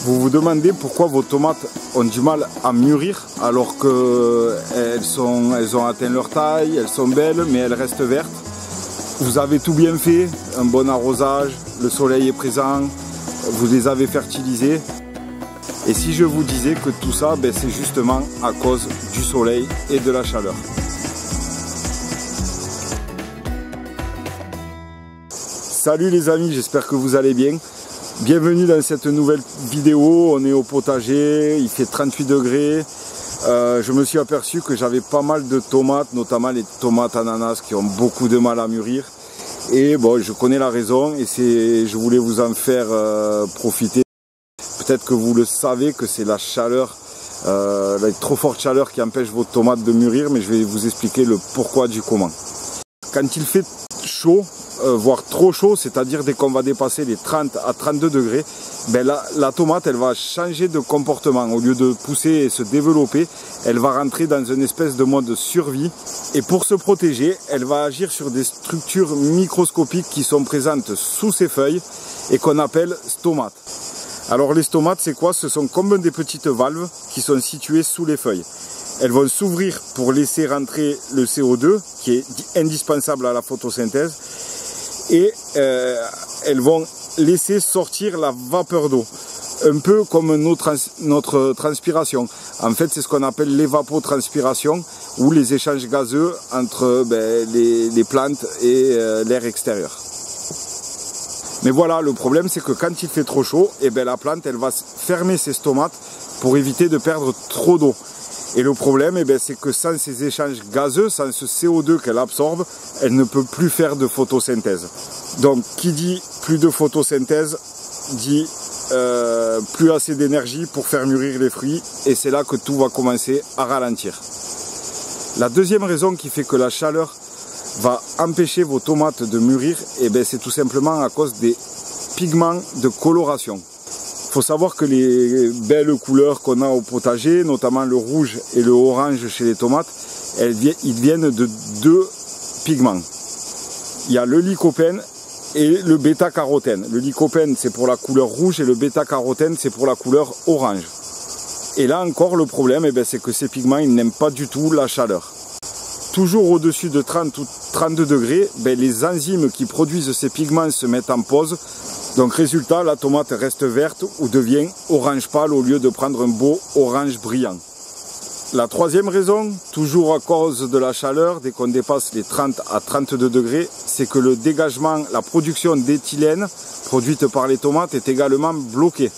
Vous vous demandez pourquoi vos tomates ont du mal à mûrir alors qu'elles ont atteint leur taille, elles sont belles mais elles restent vertes. Vous avez tout bien fait, un bon arrosage, le soleil est présent, vous les avez fertilisées. Et si je vous disais que tout ça, c'est justement à cause du soleil et de la chaleur. Salut les amis, j'espère que vous allez bien. Bienvenue dans cette nouvelle vidéo. On est au potager, il fait 38 degrés. Je me suis aperçu que j'avais pas mal de tomates, notamment les tomates ananas qui ont beaucoup de mal à mûrir. Et bon, je connais la raison et je voulais vous en faire profiter. Peut-être que vous le savez que c'est la chaleur, la trop forte chaleur qui empêche vos tomates de mûrir, mais je vais vous expliquer le pourquoi du comment. Quand il fait chaud, voire trop chaud, c'est-à-dire dès qu'on va dépasser les 30 à 32 degrés, la tomate elle va changer de comportement. Au lieu de pousser et se développer, elle va rentrer dans une espèce de mode survie. Et pour se protéger, elle va agir sur des structures microscopiques qui sont présentes sous ses feuilles et qu'on appelle stomates. Alors les stomates, c'est quoi? Ce sont comme des petites valves qui sont situées sous les feuilles. Elles vont s'ouvrir pour laisser rentrer le CO2 qui est indispensable à la photosynthèse et elles vont laisser sortir la vapeur d'eau, un peu comme notre transpiration. En fait, c'est ce qu'on appelle l'évapotranspiration ou les échanges gazeux entre les plantes et l'air extérieur. Mais voilà, le problème c'est que quand il fait trop chaud, la plante elle va fermer ses stomates pour éviter de perdre trop d'eau. Et le problème, c'est que sans ces échanges gazeux, sans ce CO2 qu'elle absorbe, elle ne peut plus faire de photosynthèse. Donc, qui dit plus de photosynthèse, dit plus assez d'énergie pour faire mûrir les fruits. Et c'est là que tout va commencer à ralentir. La deuxième raison qui fait que la chaleur va empêcher vos tomates de mûrir, c'est tout simplement à cause des pigments de coloration. Il faut savoir que les belles couleurs qu'on a au potager, notamment le rouge et le orange chez les tomates, ils viennent de deux pigments. Il y a le lycopène et le bêta-carotène. Le lycopène c'est pour la couleur rouge et le bêta-carotène c'est pour la couleur orange. Et là encore le problème, c'est que ces pigments ils n'aiment pas du tout la chaleur. Toujours au-dessus de 30 ou 32 degrés, les enzymes qui produisent ces pigments se mettent en pause. Donc résultat, la tomate reste verte ou devient orange pâle au lieu de prendre un beau orange brillant. La troisième raison, toujours à cause de la chaleur, dès qu'on dépasse les 30 à 32 degrés, c'est que le dégagement, la production d'éthylène produite par les tomates est également bloquée.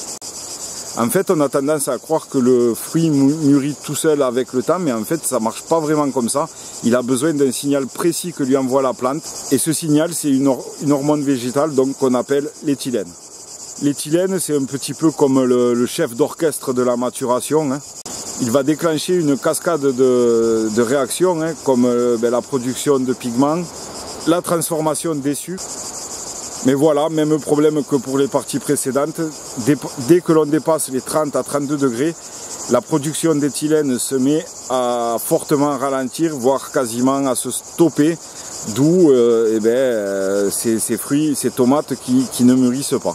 En fait, on a tendance à croire que le fruit mûrit tout seul avec le temps, mais en fait, ça ne marche pas vraiment comme ça. Il a besoin d'un signal précis que lui envoie la plante. Et ce signal, c'est une hormone végétale qu'on appelle l'éthylène. L'éthylène, c'est un petit peu comme le chef d'orchestre de la maturation. Il va déclencher une cascade de réactions, comme la production de pigments, la transformation des sucres. Mais voilà, même problème que pour les parties précédentes, dès que l'on dépasse les 30 à 32 degrés, la production d'éthylène se met à fortement ralentir, voire quasiment à se stopper, d'où ces fruits, ces tomates qui ne mûrissent pas.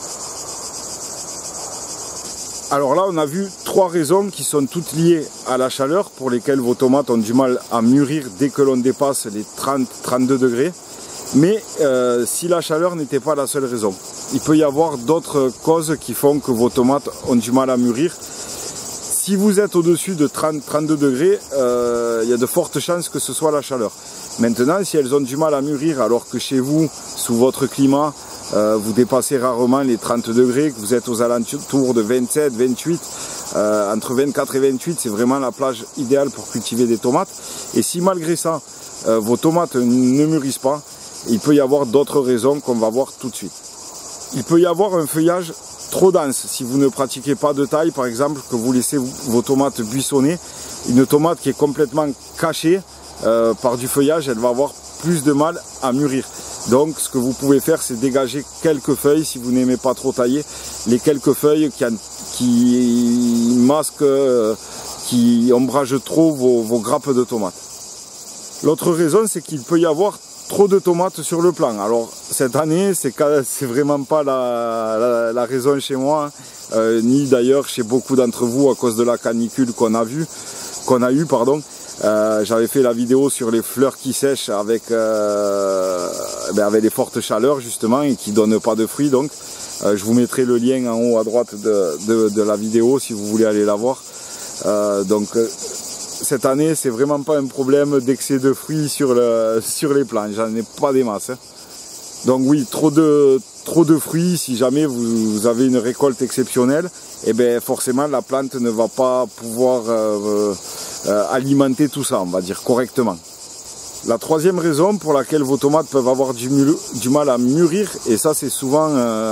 Alors là, on a vu trois raisons qui sont toutes liées à la chaleur, pour lesquelles vos tomates ont du mal à mûrir dès que l'on dépasse les 30-32 degrés. Mais si la chaleur n'était pas la seule raison, il peut y avoir d'autres causes qui font que vos tomates ont du mal à mûrir. Si vous êtes au-dessus de 30-32 degrés, il y a de fortes chances que ce soit la chaleur. Maintenant, si elles ont du mal à mûrir alors que chez vous, sous votre climat, vous dépassez rarement les 30 degrés, que vous êtes aux alentours de 27, 28, entre 24 et 28, c'est vraiment la plage idéale pour cultiver des tomates. Et si malgré ça, vos tomates ne mûrissent pas, il peut y avoir d'autres raisons qu'on va voir tout de suite. Il peut y avoir un feuillage trop dense. Si vous ne pratiquez pas de taille, par exemple, que vous laissez vos tomates buissonner, une tomate qui est complètement cachée par du feuillage, elle va avoir plus de mal à mûrir. Donc ce que vous pouvez faire, c'est dégager quelques feuilles, si vous n'aimez pas trop tailler, les quelques feuilles qui masquent, qui ombragent trop vos grappes de tomates. L'autre raison, c'est qu'il peut y avoir trop de tomates sur le plan. Alors cette année, c'est vraiment pas la raison chez moi, ni d'ailleurs chez beaucoup d'entre vous à cause de la canicule qu'on a eu. J'avais fait la vidéo sur les fleurs qui sèchent avec les fortes chaleurs justement et qui donnent pas de fruits. Donc je vous mettrai le lien en haut à droite de la vidéo si vous voulez aller la voir. Cette année, c'est vraiment pas un problème d'excès de fruits sur les plants, j'en ai pas des masses. Hein. Donc oui, trop de fruits, si jamais vous avez une récolte exceptionnelle, et bien forcément la plante ne va pas pouvoir alimenter tout ça, on va dire correctement. La troisième raison pour laquelle vos tomates peuvent avoir du mal à mûrir, et ça c'est souvent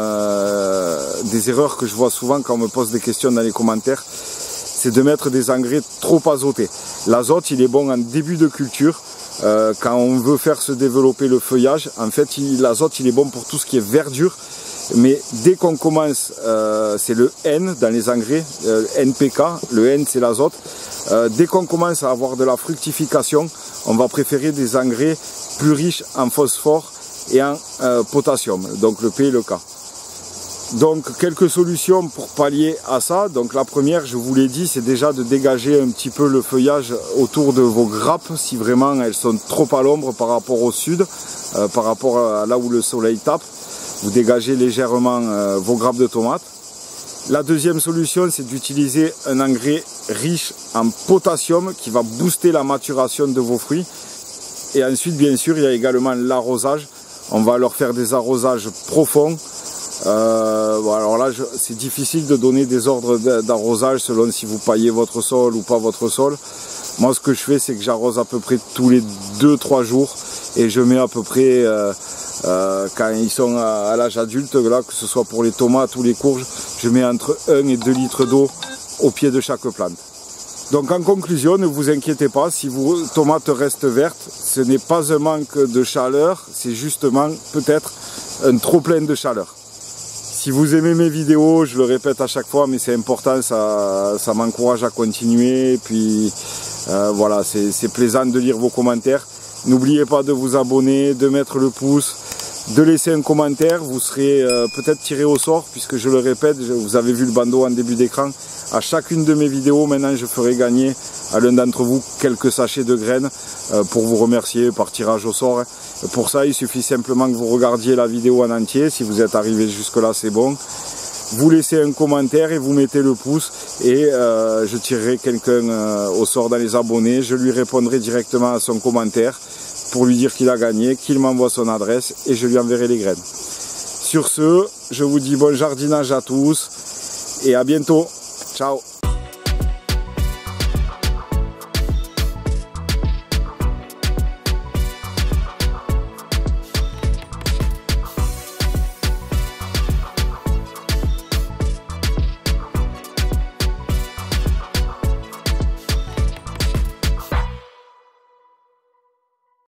des erreurs que je vois souvent quand on me pose des questions dans les commentaires, c'est de mettre des engrais trop azotés. L'azote, il est bon en début de culture, quand on veut faire se développer le feuillage. En fait, l'azote, il est bon pour tout ce qui est verdure, mais dès qu'on commence, c'est le N dans les engrais, NPK, le N c'est l'azote. Dès qu'on commence à avoir de la fructification, on va préférer des engrais plus riches en phosphore et en potassium, donc le P et le K. Donc quelques solutions pour pallier à ça. Donc la première, je vous l'ai dit, c'est déjà de dégager un petit peu le feuillage autour de vos grappes si vraiment elles sont trop à l'ombre par rapport au sud, par rapport à là où le soleil tape. Vous dégagez légèrement vos grappes de tomates. La deuxième solution, c'est d'utiliser un engrais riche en potassium qui va booster la maturation de vos fruits. Et ensuite, bien sûr, il y a également l'arrosage. On va leur faire des arrosages profonds. Alors là, c'est difficile de donner des ordres d'arrosage selon si vous paillez votre sol ou pas votre sol. Moi, ce que je fais, c'est que j'arrose à peu près tous les 2-3 jours et je mets à peu près, quand ils sont à l'âge adulte, là, que ce soit pour les tomates ou les courges, je mets entre 1 et 2 litres d'eau au pied de chaque plante. Donc en conclusion, ne vous inquiétez pas, si vos tomates restent vertes, ce n'est pas un manque de chaleur, c'est justement peut-être un trop plein de chaleur. Si vous aimez mes vidéos, je le répète à chaque fois, mais c'est important, ça m'encourage à continuer. Et puis voilà, c'est plaisant de lire vos commentaires. N'oubliez pas de vous abonner, de mettre le pouce, de laisser un commentaire. Vous serez peut-être tiré au sort, puisque je le répète, vous avez vu le bandeau en début d'écran. À chacune de mes vidéos, maintenant, je ferai gagner à l'un d'entre vous quelques sachets de graines pour vous remercier par tirage au sort. Pour ça, il suffit simplement que vous regardiez la vidéo en entier. Si vous êtes arrivé jusque là, c'est bon. Vous laissez un commentaire et vous mettez le pouce et je tirerai quelqu'un au sort dans les abonnés. Je lui répondrai directement à son commentaire pour lui dire qu'il a gagné, qu'il m'envoie son adresse et je lui enverrai les graines. Sur ce, je vous dis bon jardinage à tous et à bientôt. Ciao.